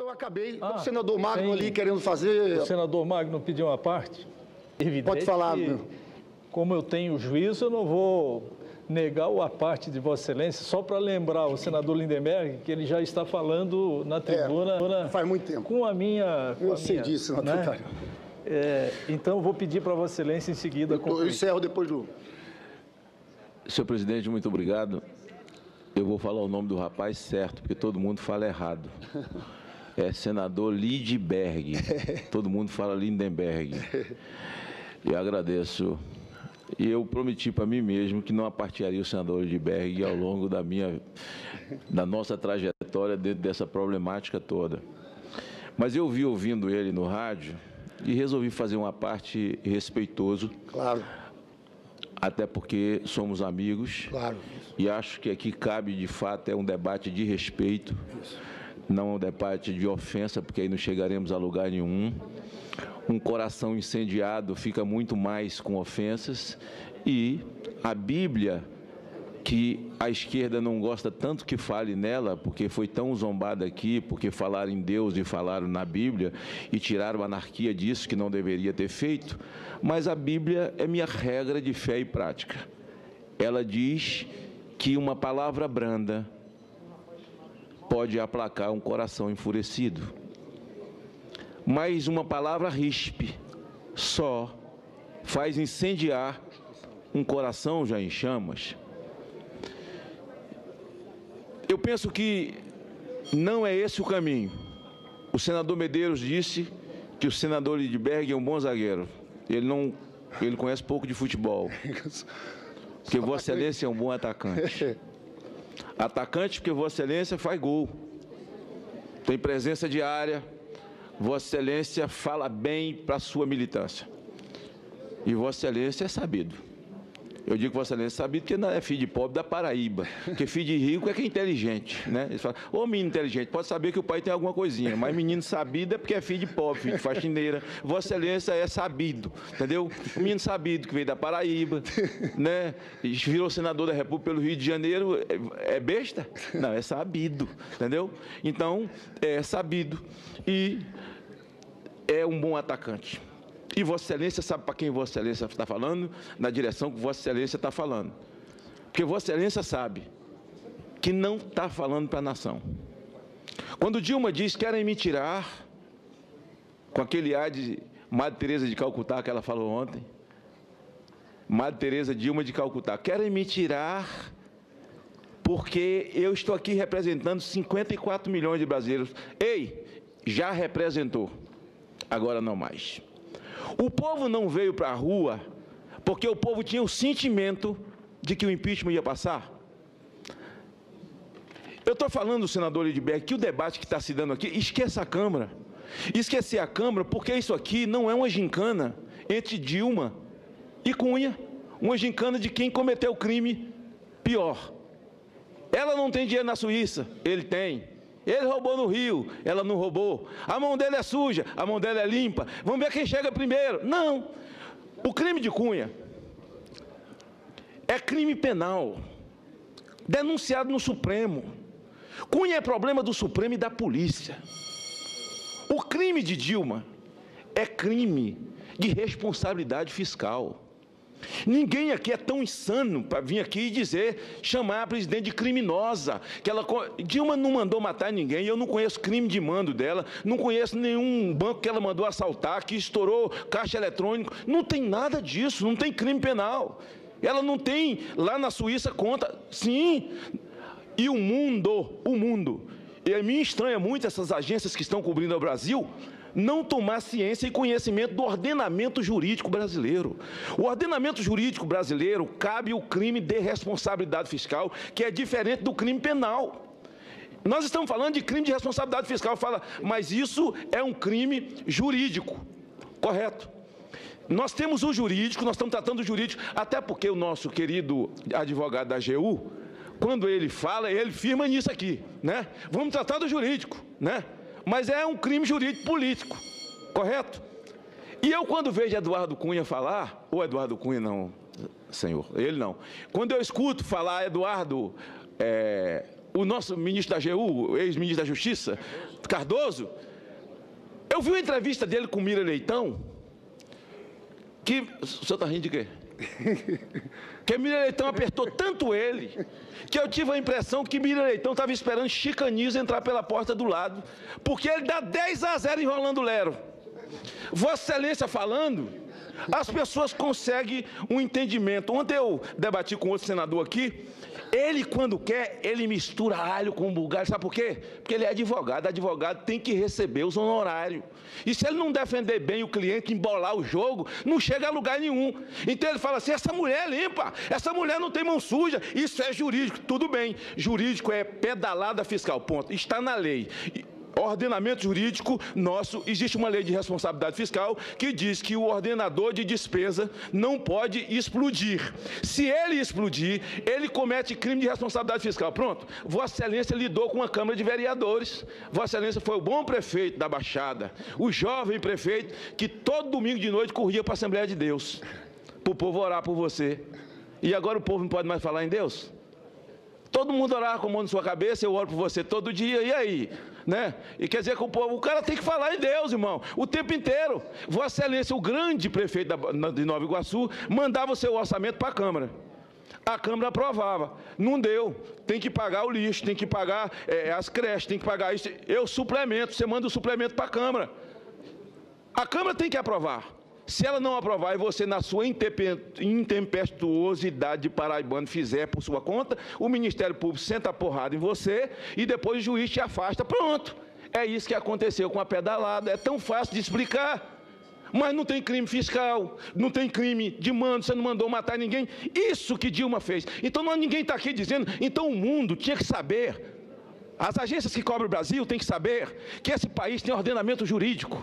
eu acabei. O senador Magno ali querendo fazer... O senador Magno pediu uma parte. Evidente. Pode falar. Como eu tenho juízo, eu não vou negar a parte de Vossa Excelência, só para lembrar o senador Lindenberg que ele já está falando na tribuna... faz muito tempo. Com a minha... Eu sei disso, né? Então, vou pedir para Vossa Excelência em seguida... Eu encerro depois do... Senhor presidente, muito obrigado. Eu vou falar o nome do rapaz certo, porque todo mundo fala errado. É senador Lidberg. Todo mundo fala Lindenberg. Eu agradeço. E eu prometi para mim mesmo que não apartearia o senador Lidberg ao longo da nossa trajetória dentro dessa problemática toda. Mas eu vi ouvindo ele no rádio e resolvi fazer uma parte respeitoso. Claro. Até porque somos amigos. Claro. E acho que aqui cabe, de fato, um debate de respeito, não um debate de ofensa, porque aí não chegaremos a lugar nenhum. Um coração incendiado fica muito mais com ofensas. E a Bíblia, que a esquerda não gosta tanto que fale nela, porque foi tão zombada aqui, porque falaram em Deus e falaram na Bíblia, e tiraram a anarquia disso, que não deveria ter feito, mas a Bíblia é minha regra de fé e prática. Ela diz que uma palavra branda pode aplacar um coração enfurecido, mas uma palavra ríspida só faz incendiar um coração já em chamas. Eu penso que não é esse o caminho. O senador Medeiros disse que o senador Lidberg é um bom zagueiro. Ele conhece pouco de futebol. Porque Vossa Excelência é um bom atacante. Atacante porque Vossa Excelência faz gol. Tem presença de área. Vossa Excelência fala bem para a sua militância. E Vossa Excelência é sabido. Eu digo que Vossa Excelência é sabido porque não é filho de pobre da Paraíba. Porque filho de rico é que é inteligente, né? Eles falam, ô menino inteligente, pode saber que o pai tem alguma coisinha, mas menino sabido é porque é filho de pobre, filho de faxineira. Vossa Excelência é sabido, entendeu? O menino sabido que veio da Paraíba, né? E virou senador da República pelo Rio de Janeiro, é besta? Não, é sabido, entendeu? Então, é sabido e é um bom atacante. E Vossa Excelência sabe para quem Vossa Excelência está falando, na direção que Vossa Excelência está falando. Porque Vossa Excelência sabe que não está falando para a nação. Quando Dilma diz que querem me tirar, com aquele ar de Madre Teresa de Calcutá que ela falou ontem, Madre Teresa Dilma de Calcutá, querem me tirar porque eu estou aqui representando 54 milhões de brasileiros. Ei, já representou, agora não mais. O povo não veio para a rua porque o povo tinha o sentimento de que o impeachment ia passar. Eu estou falando, senador Lidberg, que o debate que está se dando aqui, esqueça a Câmara. Esquecer a Câmara porque isso aqui não é uma gincana entre Dilma e Cunha. Uma gincana de quem cometeu o crime pior. Ela não tem dinheiro na Suíça, ele tem. Ele roubou no Rio, ela não roubou. A mão dele é suja, a mão dela é limpa. Vamos ver quem chega primeiro. Não. O crime de Cunha é crime penal, denunciado no Supremo. Cunha é problema do Supremo e da polícia. O crime de Dilma é crime de responsabilidade fiscal. Ninguém aqui é tão insano para vir aqui e dizer, chamar a presidente de criminosa. Dilma não mandou matar ninguém, eu não conheço crime de mando dela, não conheço nenhum banco que ela mandou assaltar, que estourou caixa eletrônico. Não tem nada disso, não tem crime penal. Ela não tem, lá na Suíça, conta. Sim. E o mundo. E a mim estranha muito essas agências que estão cobrindo o Brasil não tomar ciência e conhecimento do ordenamento jurídico brasileiro. O ordenamento jurídico brasileiro cabe o crime de responsabilidade fiscal, que é diferente do crime penal. Nós estamos falando de crime de responsabilidade fiscal, mas isso é um crime jurídico, correto? Nós temos o jurídico, nós estamos tratando do jurídico, até porque o nosso querido advogado da AGU, quando ele fala, ele firma nisso aqui, né? Vamos tratar do jurídico, né? Mas é um crime jurídico político, correto? E eu, quando vejo Eduardo Cunha falar, ou Eduardo Cunha não, senhor, ele não. Quando eu escuto falar Eduardo o nosso ministro da AGU, ex-ministro da Justiça, Cardoso, eu vi uma entrevista dele com Mira Leitão, que... O senhor está rindo de quê? Que Mira Leitão apertou tanto ele, que eu tive a impressão que Mira Leitão estava esperando Chicanizo entrar pela porta do lado, porque ele dá 10-0 enrolando o Lero. Vossa Excelência falando, as pessoas conseguem um entendimento. Ontem eu debati com outro senador aqui, ele, quando quer, ele mistura alho com bugalho. Sabe por quê? Porque ele é advogado. Advogado tem que receber os honorários. E se ele não defender bem o cliente, embolar o jogo, não chega a lugar nenhum. Então ele fala assim, essa mulher é limpa, essa mulher não tem mão suja. Isso é jurídico. Tudo bem. Jurídico é pedalada fiscal. Ponto. Está na lei. Ordenamento jurídico nosso, existe uma lei de responsabilidade fiscal que diz que o ordenador de despesa não pode explodir. Se ele explodir, ele comete crime de responsabilidade fiscal. Pronto. Vossa Excelência lidou com a Câmara de Vereadores. Vossa Excelência foi o bom prefeito da Baixada, o jovem prefeito que todo domingo de noite corria para a Assembleia de Deus, para o povo orar por você. E agora o povo não pode mais falar em Deus? Todo mundo orava com a mão na sua cabeça, eu oro por você todo dia, e aí? Né? E quer dizer que o cara tem que falar em Deus, irmão, o tempo inteiro. Vossa Excelência, o grande prefeito de Nova Iguaçu, mandava o seu orçamento para a Câmara. A Câmara aprovava. Não deu. Tem que pagar o lixo, tem que pagar as creches, tem que pagar isso. Eu suplemento, você manda o suplemento para a Câmara. A Câmara tem que aprovar. Se ela não aprovar e você, na sua intempestuosidade de paraibano, fizer por sua conta, o Ministério Público senta a porrada em você e depois o juiz te afasta. Pronto. É isso que aconteceu com a pedalada. É tão fácil de explicar. Mas não tem crime fiscal, não tem crime de mando, você não mandou matar ninguém. Isso que Dilma fez. Então ninguém está aqui dizendo, então o mundo tinha que saber, as agências que cobrem o Brasil têm que saber que esse país tem ordenamento jurídico.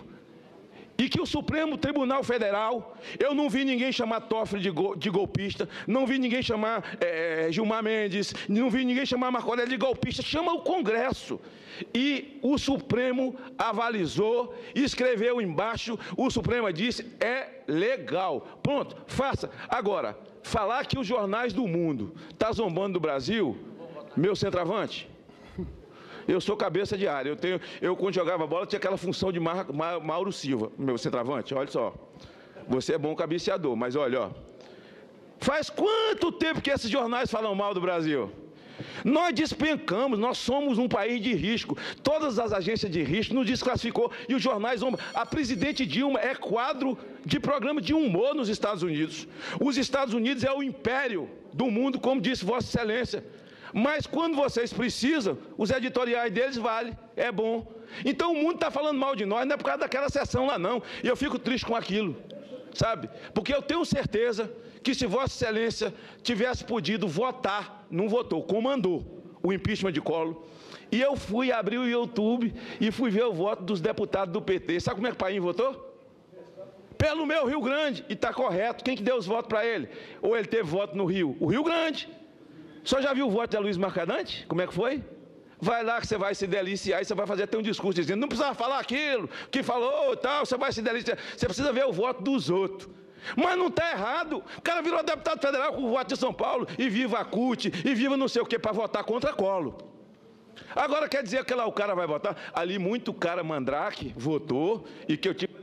E que o Supremo Tribunal Federal, eu não vi ninguém chamar Toffoli de golpista, não vi ninguém chamar Gilmar Mendes, não vi ninguém chamar Marco Aurélio de golpista, chama o Congresso. E o Supremo avalizou, escreveu embaixo, o Supremo disse, é legal. Pronto, faça. Agora, falar que os jornais do mundo estão zombando do Brasil, meu centroavante, eu sou cabeça de área. Eu quando jogava bola, tinha aquela função de Mauro Silva, meu centroavante. Olha só, você é bom cabeceador, mas olha, ó, faz quanto tempo que esses jornais falam mal do Brasil? Nós despencamos, nós somos um país de risco. Todas as agências de risco nos desclassificou e os jornais zombam. A presidente Dilma é quadro de programa de humor nos Estados Unidos. Os Estados Unidos é o império do mundo, como disse Vossa Excelência. Mas quando vocês precisam, os editoriais deles valem, é bom. Então o mundo está falando mal de nós, não é por causa daquela sessão lá não. E eu fico triste com aquilo, sabe? Porque eu tenho certeza que se Vossa Excelência tivesse podido votar, não votou, comandou o impeachment de Collor. E eu fui abrir o YouTube e fui ver o voto dos deputados do PT. Sabe como é que o Paim votou? Pelo meu Rio Grande. E está correto. Quem que deu os votos para ele? Ou ele teve voto no Rio? O Rio Grande. O senhor já viu o voto de Luiz Mercadante? Como é que foi? Vai lá que você vai se deliciar e você vai fazer até um discurso dizendo, não precisa falar aquilo que falou e tal, você vai se deliciar. Você precisa ver o voto dos outros. Mas não está errado. O cara virou deputado federal com o voto de São Paulo e viva a CUT, e viva não sei o que para votar contra Collor. Agora quer dizer que lá o cara vai votar? Ali muito cara mandrake votou e que eu tive...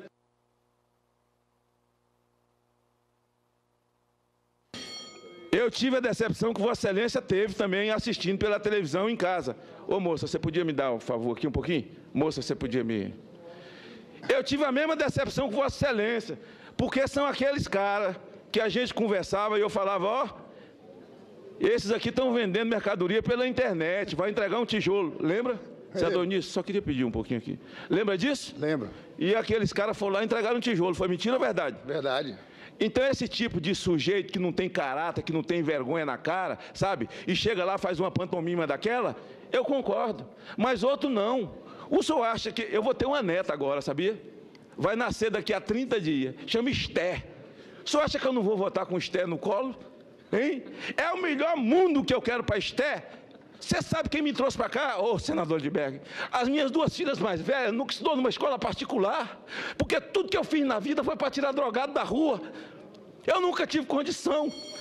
Eu tive a decepção que Vossa Excelência teve também assistindo pela televisão em casa. Ô moça, você podia me dar um favor aqui um pouquinho? Moça, você podia me... Eu tive a mesma decepção que Vossa Excelência, porque são aqueles caras que a gente conversava e eu falava, ó, esses aqui estão vendendo mercadoria pela internet, vai entregar um tijolo, lembra? Senador Nisso, só queria pedir um pouquinho aqui. Lembra disso? Lembro. E aqueles caras foram lá e entregaram um tijolo, foi mentira ou verdade? Verdade. Então esse tipo de sujeito que não tem caráter, que não tem vergonha na cara, sabe? E chega lá, faz uma pantomima daquela, eu concordo. Mas outro não. O senhor acha que... Eu vou ter uma neta agora, sabia? Vai nascer daqui a 30 dias. Chama Esther. O senhor acha que eu não vou votar com Esther no colo? Hein? É o melhor mundo que eu quero para Esther. Você sabe quem me trouxe para cá? Ô, senador de Berg, as minhas duas filhas mais velhas nunca estudou numa escola particular, porque tudo que eu fiz na vida foi para tirar drogado da rua. Eu nunca tive condição.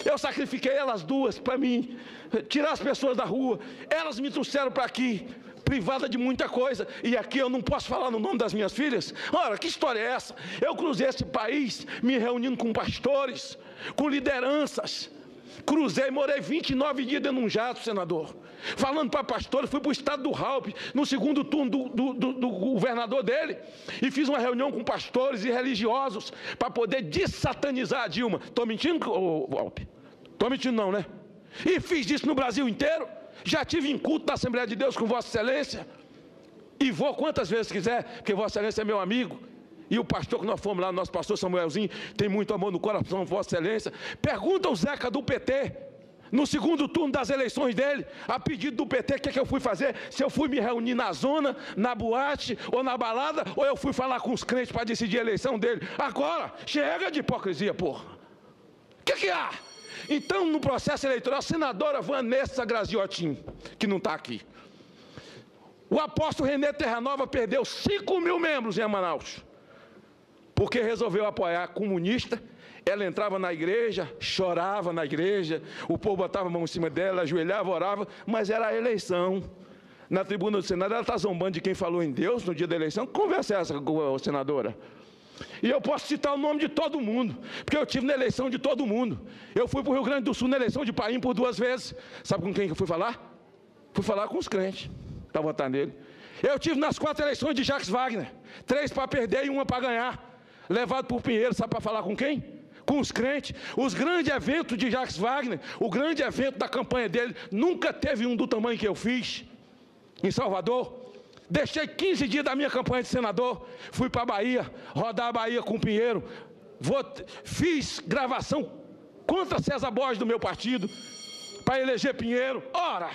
Eu sacrifiquei elas duas para mim, tirar as pessoas da rua. Elas me trouxeram para aqui, privada de muita coisa, e aqui eu não posso falar no nome das minhas filhas? Ora, que história é essa? Eu cruzei esse país me reunindo com pastores, com lideranças. Cruzei, morei 29 dias dentro de um jato, senador, falando para pastores. Fui para o estado do Ralph, no segundo turno do governador dele, e fiz uma reunião com pastores e religiosos para poder desatanizar a Dilma. Estou mentindo, Ralph? Estou mentindo não, né? E fiz isso no Brasil inteiro. Já tive em culto da Assembleia de Deus com Vossa Excelência, e vou quantas vezes quiser, porque Vossa Excelência é meu amigo. E o pastor que nós fomos lá, nosso pastor Samuelzinho, tem muito amor no coração, Vossa Excelência. Pergunta ao Zeca do PT, no segundo turno das eleições dele, a pedido do PT, o que é que eu fui fazer? Se eu fui me reunir na zona, na boate ou na balada, ou eu fui falar com os crentes para decidir a eleição dele. Agora, chega de hipocrisia, porra. O que há? Então, no processo eleitoral, a senadora Vanessa Graziotin, que não está aqui, o apóstolo René Terranova perdeu 5.000 membros em Manaus, porque resolveu apoiar comunista. Ela entrava na igreja, chorava na igreja, o povo botava a mão em cima dela, ajoelhava, orava, mas era a eleição. Na tribuna do Senado, ela está zombando de quem falou em Deus no dia da eleição. Que conversa é essa, senadora? E eu posso citar o nome de todo mundo, porque eu estive na eleição de todo mundo. Eu fui para o Rio Grande do Sul na eleição de Paim por 2 vezes. Sabe com quem que eu fui falar? Fui falar com os crentes, para votar nele. Eu estive nas 4 eleições de Jacques Wagner, 3 para perder e 1 para ganhar. Levado por Pinheiro, sabe para falar com quem? Com os crentes. Os grandes eventos de Jacques Wagner, o grande evento da campanha dele, nunca teve um do tamanho que eu fiz em Salvador. Deixei 15 dias da minha campanha de senador, fui para a Bahia, rodar a Bahia com o Pinheiro, fiz gravação contra César Borges do meu partido, para eleger Pinheiro. Ora,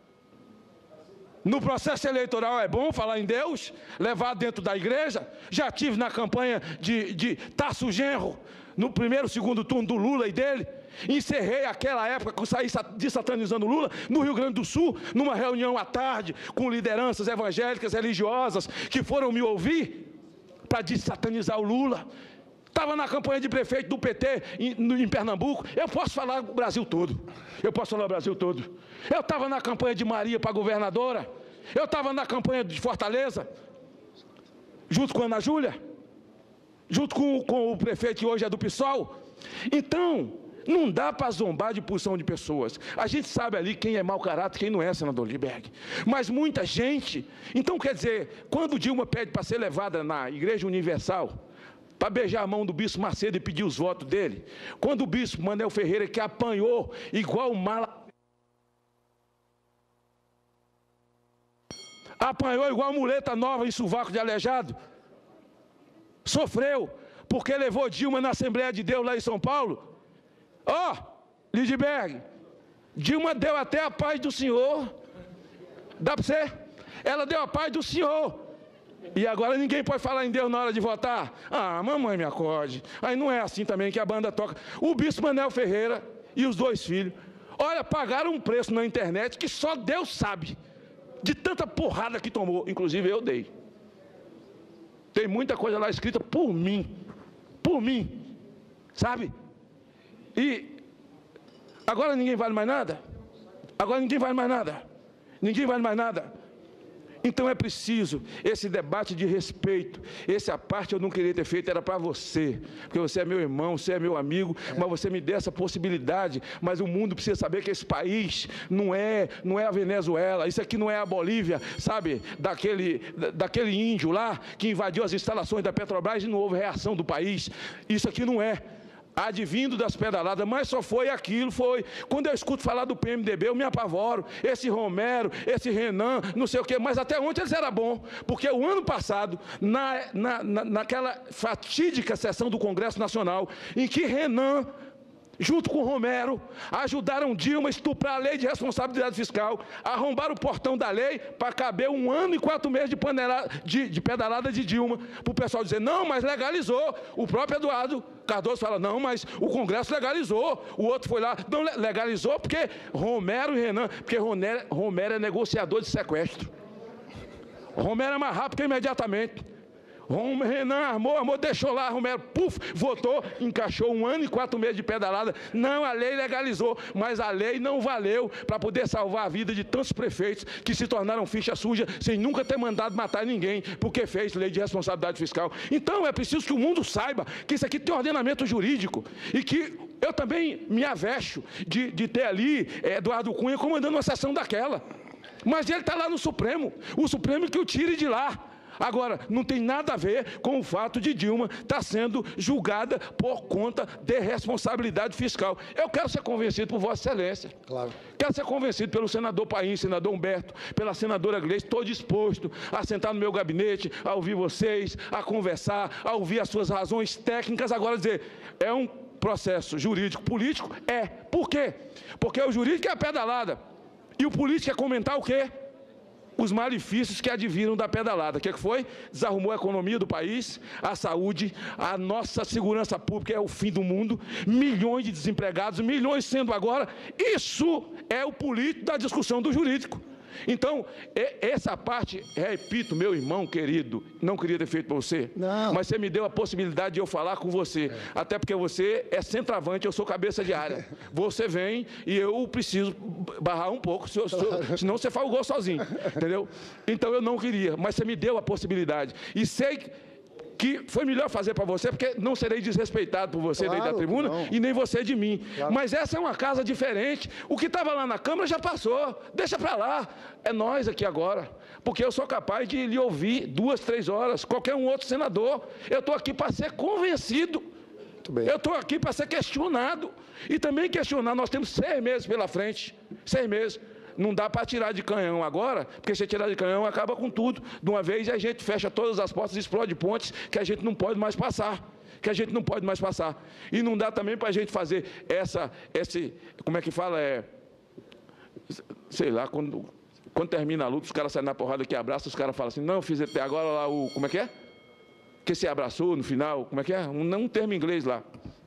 no processo eleitoral é bom falar em Deus, levar dentro da igreja. Já tive na campanha de Tasso Genro, no primeiro e segundo turno do Lula e dele. Encerrei aquela época que eu saí desatanizando Lula no Rio Grande do Sul, numa reunião à tarde com lideranças evangélicas, religiosas, que foram me ouvir para desatanizar o Lula. Estava na campanha de prefeito do PT em Pernambuco. Eu posso falar o Brasil todo. Eu posso falar o Brasil todo. Eu estava na campanha de Maria para governadora. Eu estava na campanha de Fortaleza, junto com a Ana Júlia, junto com o prefeito que hoje é do PSOL. Então, não dá para zombar de posição de pessoas. A gente sabe ali quem é mau caráter, quem não é, senador Lindbergh. Mas muita gente... Então, quer dizer, quando Dilma pede para ser levada na Igreja Universal, para beijar a mão do bispo Macedo e pedir os votos dele, quando o bispo Manel Ferreira, que apanhou igual mala... Apanhou igual muleta nova em sovaco de aleijado, sofreu, porque levou Dilma na Assembleia de Deus lá em São Paulo. Lindbergh, Dilma deu até a paz do Senhor. Dá para você? Ela deu a paz do Senhor. E agora ninguém pode falar em Deus na hora de votar? Mamãe me acorde. Aí não é assim também que a banda toca. O bispo Manel Ferreira e os 2 filhos, olha, pagaram um preço na internet que só Deus sabe, de tanta porrada que tomou. Inclusive eu dei. Tem muita coisa lá escrita por mim, sabe? E agora ninguém vale mais nada? Ninguém vale mais nada. Então é preciso esse debate de respeito. Essa parte eu não queria ter feito, era para você, porque você é meu irmão, você é meu amigo, mas você me deu essa possibilidade. Mas o mundo precisa saber que esse país não é a Venezuela, isso aqui não é a Bolívia, sabe? Daquele índio lá que invadiu as instalações da Petrobras e não houve reação do país. Isso aqui não é. Advindo das pedaladas, mas só foi aquilo, foi. Quando eu escuto falar do PMDB, eu me apavoro. Esse Romero, esse Renan, não sei o quê, mas até ontem eles eram bons, porque o ano passado, naquela fatídica sessão do Congresso Nacional, em que Renan, junto com Romero, ajudaram Dilma a estuprar a lei de responsabilidade fiscal, arrombaram o portão da lei para caber 1 ano e 4 meses de pedalada de Dilma, para o pessoal dizer, não, mas legalizou. O próprio Eduardo Cardoso fala, não, mas o Congresso legalizou. O outro foi lá, não, legalizou porque Romero e Renan, porque Romero é negociador de sequestro. Romero é mais rápido que imediatamente. Renan armou, deixou lá, Romero, puf, votou, encaixou 1 ano e 4 meses de pedalada. Não, a lei legalizou, mas a lei não valeu para poder salvar a vida de tantos prefeitos que se tornaram ficha suja sem nunca ter mandado matar ninguém, porque fez lei de responsabilidade fiscal. Então é preciso que o mundo saiba que isso aqui tem ordenamento jurídico e que eu também me avesto de ter ali Eduardo Cunha comandando uma sessão daquela. Mas ele está lá no Supremo, o Supremo que o tire de lá. Agora, não tem nada a ver com o fato de Dilma estar sendo julgada por conta de responsabilidade fiscal. Eu quero ser convencido por Vossa Excelência. Claro. Quero ser convencido pelo senador Paim, senador Humberto, pela senadora Gleice. Estou disposto a sentar no meu gabinete, a ouvir vocês, a conversar, a ouvir as suas razões técnicas. Agora, dizer, é um processo jurídico político? É. Por quê? Porque o jurídico é a pedalada. E o político é comentar o quê? Os malefícios que adviram da pedalada. O que foi? Desarrumou a economia do país, a saúde, a nossa segurança pública é o fim do mundo, milhões de desempregados, milhões sendo agora. Isso é o político da discussão do jurídico. Então, essa parte, repito, meu irmão querido, não queria ter feito para você, não. Mas você me deu a possibilidade de eu falar com você, até porque você é centroavante, eu sou cabeça de área. Você vem e eu preciso barrar um pouco, senão você faz o gol sozinho, entendeu? Então, eu não queria, mas você me deu a possibilidade. E sei que foi melhor fazer para você, porque não serei desrespeitado por você daí da tribuna e nem você de mim. Claro. Mas essa é uma casa diferente. O que estava lá na Câmara já passou. Deixa para lá. É nós aqui agora. Porque eu sou capaz de lhe ouvir 2, 3 horas, qualquer um outro senador. Eu estou aqui para ser convencido. Eu estou aqui para ser questionado. E também questionar. Nós temos 6 meses pela frente. 6 meses. Não dá para tirar de canhão agora, porque se tirar de canhão acaba com tudo. De uma vez a gente fecha todas as portas e explode pontes que a gente não pode mais passar. E não dá também para a gente fazer como é que fala? Sei lá, quando termina a luta, os caras saem na porrada que abraçam, os caras falam assim, não, eu fiz até agora lá como é que é? Que se abraçou no final, como é que é? Um termo em inglês lá.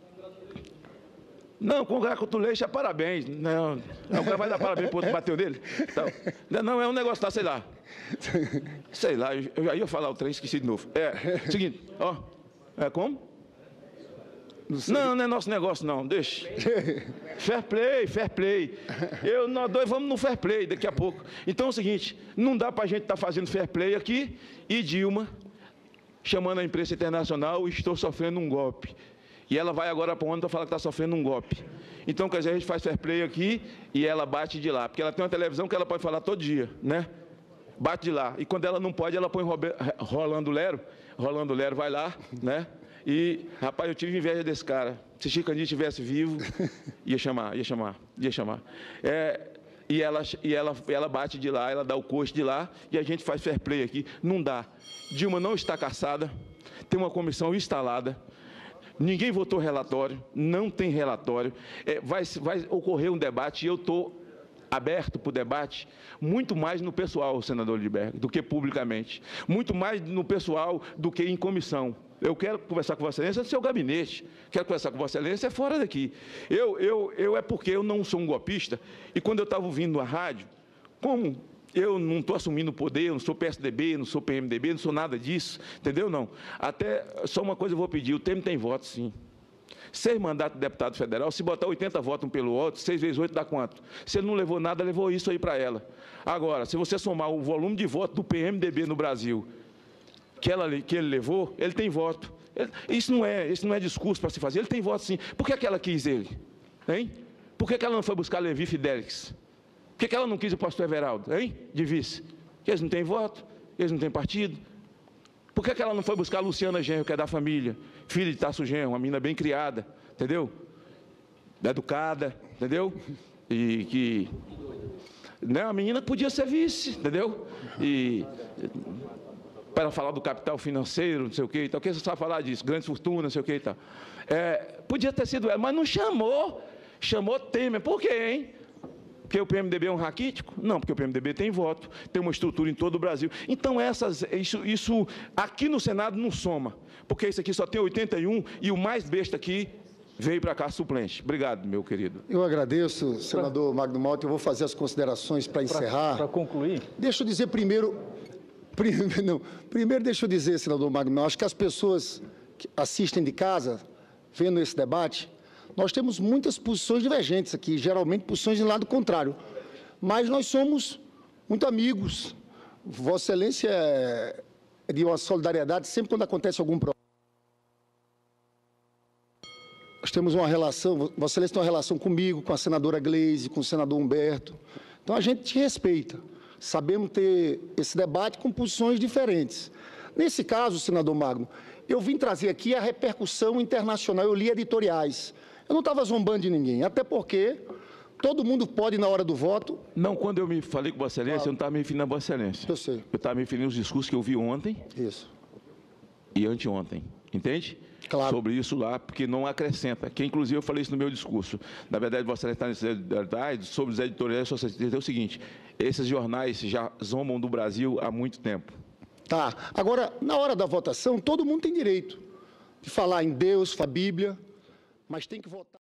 Não, congratulations, parabéns. Não, o cara vai dar parabéns para o outro que bateu nele. Então, não, é um negócio lá, sei lá. Eu ia falar o trem, esqueci de novo. Seguinte, ó. Como? Não é nosso negócio, não, deixa. Fair play. Nós dois vamos no fair play daqui a pouco. Então é o seguinte, não dá para a gente estar fazendo fair play aqui e Dilma chamando a imprensa internacional, estou sofrendo um golpe. E ela vai agora para onde para falar que está sofrendo um golpe. Então, quer dizer, a gente faz fair play aqui e ela bate de lá. Porque ela tem uma televisão que ela pode falar todo dia, né? Bate de lá. E quando ela não pode, ela põe Rolando Lero. Rolando Lero vai lá, né? E, rapaz, eu tive inveja desse cara. Se Chicandinho estivesse vivo, ia chamar. E ela bate de lá, ela dá o coice de lá e a gente faz fair play aqui. Não dá. Dilma não está cassada, tem uma comissão instalada. Ninguém votou relatório, não tem relatório. Vai ocorrer um debate e eu estou aberto para o debate, muito mais no pessoal, senador Lidberg, do que publicamente. Muito mais no pessoal do que em comissão. Eu quero conversar com Vossa Excelência no seu gabinete. Quero conversar com Vossa Excelência fora daqui. É porque eu não sou um golpista. E quando eu estava ouvindo a rádio, como eu não estou assumindo o poder, eu não sou PSDB, não sou PMDB, não sou nada disso, entendeu? Não. Até, só uma coisa eu vou pedir, o Temer tem voto, sim. 6 mandatos de deputado federal, se botar 80 votos um pelo outro, 6 vezes 8 dá quanto? Se ele não levou nada, levou isso aí para ela. Agora, se você somar o volume de voto do PMDB no Brasil, que ele levou, ele tem voto. Isso não é discurso para se fazer, ele tem voto, sim. Por que ela quis ele? Hein? Por que ela não foi buscar Levi Fidelix? Por que ela não quis o pastor Everaldo, hein? De vice? Porque eles não têm voto, eles não têm partido. Por que ela não foi buscar a Luciana Genro, que é da família, filha de Tasso Genro, uma menina bem criada, entendeu? Educada, entendeu? E que... Né, a menina podia ser vice, entendeu? E... para falar do capital financeiro, não sei o quê e tal, que você sabe falar disso, grandes fortunas, não sei o quê e tal. Podia ter sido ela, mas não chamou Temer. Por quê, hein? Porque o PMDB é um raquítico? Não, porque o PMDB tem voto, tem uma estrutura em todo o Brasil. Então, isso aqui no Senado não soma, porque isso aqui só tem 81 e o mais besta aqui veio para cá suplente. Obrigado, meu querido. Eu agradeço, senador Magno Malta. Eu vou fazer as considerações para encerrar. Para concluir. Deixa eu dizer primeiro, Primeiro, deixa eu dizer, senador Magno, acho que as pessoas que assistem de casa, vendo esse debate, nós temos muitas posições divergentes aqui, geralmente posições de lado contrário, mas nós somos muito amigos. Vossa Excelência é de uma solidariedade sempre quando acontece algum problema. Nós temos uma relação, Vossa Excelência tem uma relação comigo, com a senadora Gleise, com o senador Humberto. Então, a gente te respeita. Sabemos ter esse debate com posições diferentes. Nesse caso, senador Magno, eu vim trazer aqui a repercussão internacional, eu li editoriais. Eu não estava zombando de ninguém, até porque todo mundo pode, na hora do voto... Não, quando eu me falei com Vossa Excelência, eu não estava me referindo a Vossa Excelência. Eu sei. Eu estava me referindo aos discursos que eu vi ontem Isso. e anteontem, entende? Claro. Sobre isso lá, porque não acrescenta. Que, inclusive, eu falei isso no meu discurso. Na verdade, Vossa Excelência está nesses editoriais, sobre os editoriais, só é o seguinte, esses jornais já zombam do Brasil há muito tempo. Tá. Agora, na hora da votação, todo mundo tem direito de falar em Deus, a Bíblia, mas tem que votar...